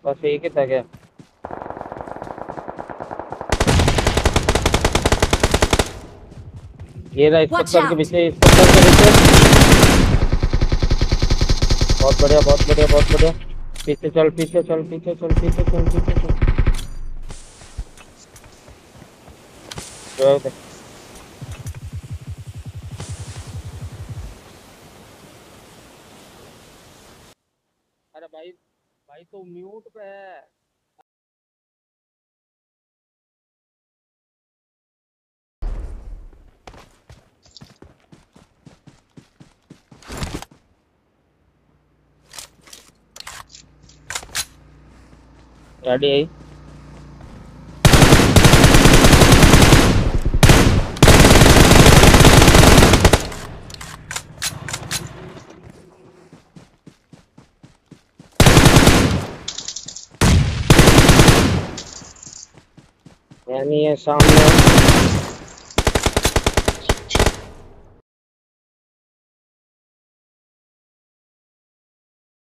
बस एक ही था क्या? ये रहा इस Watch पत्थर के out! पीछे, इस पत्थर के पीछे। बहुत बढ़िया, बहुत बढ़िया, बहुत बढ़िया। पीछे चल, पीछे चल, पीछे चल, पीछे चल, पीछे चल। जो है, अरे भाई, भाई तो म्यूट पे है। गाड़ी आई। यानी ये सामने